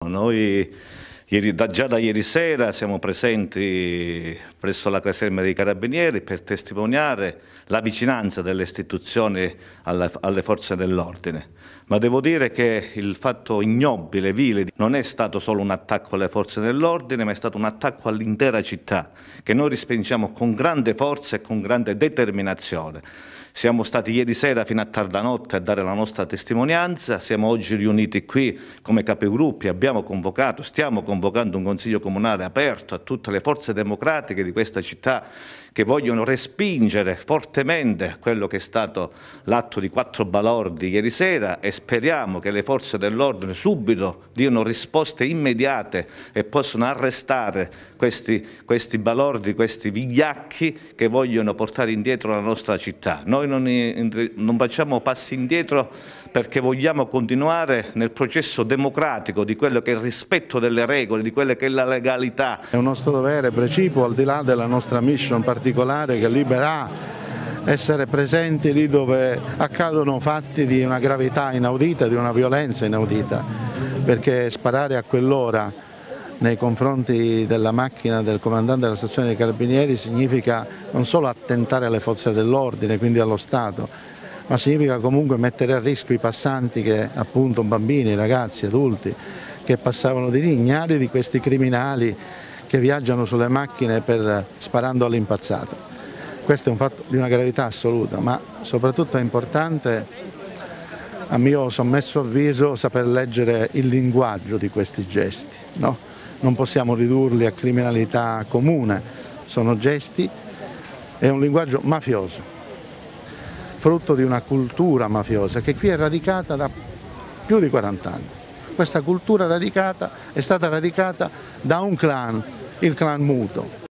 Noi già da ieri sera siamo presenti presso la caserma dei Carabinieri per testimoniare la vicinanza delle istituzioni alle forze dell'ordine. Ma devo dire che il fatto ignobile, vile, non è stato solo un attacco alle forze dell'ordine, ma è stato un attacco all'intera città, che noi respingiamo con grande forza e con grande determinazione. Siamo stati ieri sera fino a tarda notte a dare la nostra testimonianza, siamo oggi riuniti qui come capigruppi, stiamo convocando un consiglio comunale aperto a tutte le forze democratiche di questa città che vogliono respingere fortemente quello che è stato l'atto di 4 balordi ieri sera e speriamo che le forze dell'ordine subito diano risposte immediate e possano arrestare questi balordi, questi vigliacchi che vogliono portare indietro la nostra città. Noi non facciamo passi indietro perché vogliamo continuare nel processo democratico di quello che è il rispetto delle regole, di quella che è la legalità. È un nostro dovere precipuo, al di là della nostra mission particolare che libera, essere presenti lì dove accadono fatti di una gravità inaudita, di una violenza inaudita, perché sparare a quell'ora nei confronti della macchina del comandante della stazione dei Carabinieri significa non solo attentare alle forze dell'ordine, quindi allo Stato, ma significa comunque mettere a rischio i passanti, che appunto bambini, ragazzi, adulti, che passavano di lì, ignari di questi criminali che viaggiano sulle macchine sparando all'impazzato. Questo è un fatto di una gravità assoluta, ma soprattutto è importante, a mio sommesso avviso, saper leggere il linguaggio di questi gesti, no? Non possiamo ridurli a criminalità comune, sono gesti, è un linguaggio mafioso, frutto di una cultura mafiosa che qui è radicata da più di 40 anni. Questa cultura è stata radicata da un clan, il clan Muto.